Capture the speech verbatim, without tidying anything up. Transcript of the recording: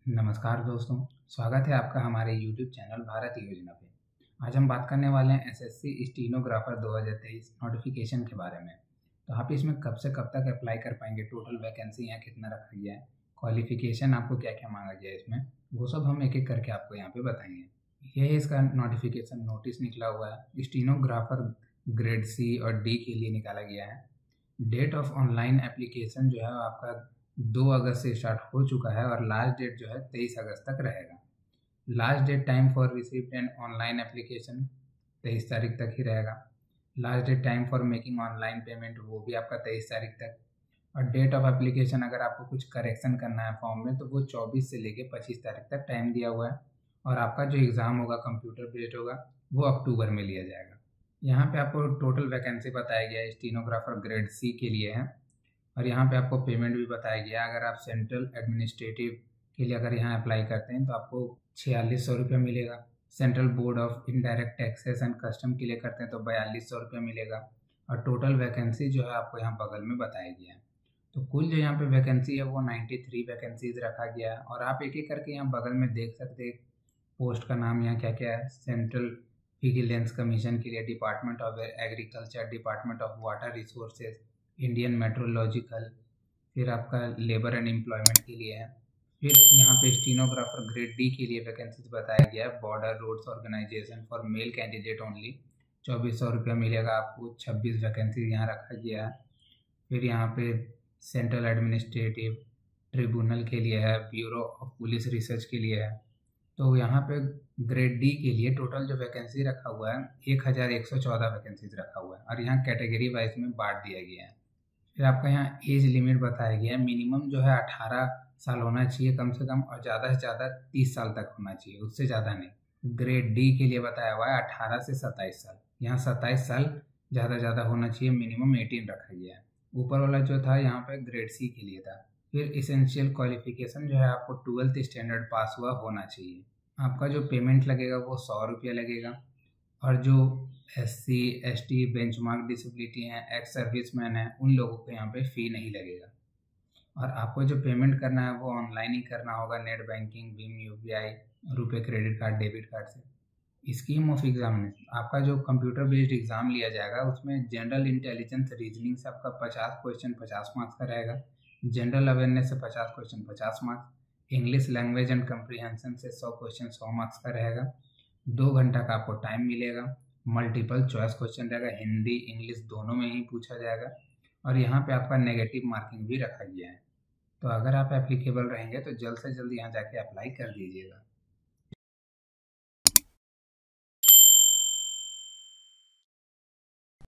नमस्कार दोस्तों, स्वागत है आपका हमारे यूट्यूब चैनल भारत योजना पे। आज हम बात करने वाले हैं एसएससी स्टीनोग्राफर दो हज़ार तेईस नोटिफिकेशन के बारे में। तो आप इसमें कब से कब तक अप्लाई कर पाएंगे, टोटल वैकेंसी यहाँ कितना रखा गया है, क्वालिफिकेशन आपको क्या क्या मांगा गया है इसमें, वो सब हम एक एक करके आपको यहाँ पे बताएंगे। ये है इसका नोटिफिकेशन नोटिस निकला हुआ है। स्टीनोग्राफर ग्रेड सी और डी के लिए निकाला गया है। डेट ऑफ ऑनलाइन एप्लीकेशन जो है आपका दो अगस्त से स्टार्ट हो चुका है और लास्ट डेट जो है तेईस अगस्त तक रहेगा। Last date time for received and online application तेईस तारीख तक ही रहेगा। Last date time for making online payment वो भी आपका तेईस तारीख तक। और डेट ऑफ एप्लीकेशन अगर आपको कुछ करेक्शन करना है फॉर्म में तो वो चौबीस से लेके पच्चीस तारीख तक टाइम दिया हुआ है। और आपका जो एग्ज़ाम होगा कंप्यूटर बेस्ड होगा, वो अक्टूबर में लिया जाएगा। यहाँ पे आपको टोटल वैकेंसी बताया गया है, स्टीनोग्राफर ग्रेड सी के लिए है। और यहाँ पे आपको पेमेंट भी बताया गया है। अगर आप सेंट्रल एडमिनिस्ट्रेटिव के लिए अगर यहाँ अप्लाई करते हैं तो आपको छियालीस सौ रुपये मिलेगा। Central board of indirect taxes and custom के लिए करते हैं तो बयालीस सौ रुपये मिलेगा। और टोटल वैकेंसी जो है आपको यहाँ बगल में बताया गया है। तो कुल जो यहाँ पे वैकेंसी है वो तिरानवे वैकेंसीज रखा गया है। और आप एक एक करके यहाँ बगल में देख सकते हैं पोस्ट का नाम यहाँ क्या क्या है। सेंट्रल विजिलेंस कमीशन के लिए department of agriculture, department of water resources, Indian meteorological, फिर आपका लेबर एंड एम्प्लॉयमेंट के लिए है। फिर यहाँ पे स्टीनोग्राफर ग्रेड डी के लिए वैकेंसीज बताया गया है। Border roads organisation for male candidate only, चौबीस सौ रुपया मिलेगा आपको। छब्बीस वैकेंसी यहाँ रखा गया है। फिर यहाँ पे सेंट्रल एडमिनिस्ट्रेटिव ट्रिब्यूनल के लिए है, ब्यूरो ऑफ पुलिस रिसर्च के लिए है। तो यहाँ पे ग्रेड डी के लिए टोटल जो वैकेंसी रखा हुआ है एक हज़ार एक सौ चौदह वैकेंसीज रखा हुआ है। और यहाँ कैटेगरी वाइज में बांट दिया गया है। फिर आपका यहाँ एज लिमिट बताया गया है। मिनिमम जो है अठारह साल होना चाहिए कम से कम, और ज़्यादा से ज़्यादा तीस साल तक होना चाहिए, उससे ज़्यादा नहीं। ग्रेड डी के लिए बताया हुआ है अठारह से सत्ताईस साल, यहाँ सत्ताईस साल ज़्यादा ज़्यादा होना चाहिए, मिनिमम अठारह रखा गया है। ऊपर वाला जो था यहाँ पे ग्रेड सी के लिए था। फिर इसेंशियल क्वालिफिकेशन जो है आपको ट्वेल्थ स्टैंडर्ड पास हुआ होना चाहिए। आपका जो पेमेंट लगेगा वो सौ रुपया लगेगा। और जो S C S T benchmark disability हैं, एक्स सर्विसमैन हैं, उन लोगों को यहाँ पे फ़ी नहीं लगेगा। और आपको जो पेमेंट करना है वो ऑनलाइन ही करना होगा, नेट बैंकिंग, भीम U P I, RuPay credit card, debit card से। स्कीम ऑफ एग्जामिनेशन, आपका जो कंप्यूटर बेस्ड एग्जाम लिया जाएगा उसमें जनरल इंटेलिजेंस रीजनिंग से आपका पचास क्वेश्चन पचास मार्क्स का रहेगा। जनरल अवेयरनेस से पचास क्वेश्चन पचास marks. English language and comprehension से सौ क्वेश्चन सौ मार्क्स का रहेगा। दो घंटा का आपको टाइम मिलेगा। मल्टीपल चॉइस क्वेश्चन रहेगा, हिंदी इंग्लिश दोनों में ही पूछा जाएगा। और यहाँ पे आपका नेगेटिव मार्किंग भी रखा गया है। तो अगर आप एप्लीकेबल रहेंगे तो जल्द से जल्द यहाँ जाके अप्लाई कर दीजिएगा।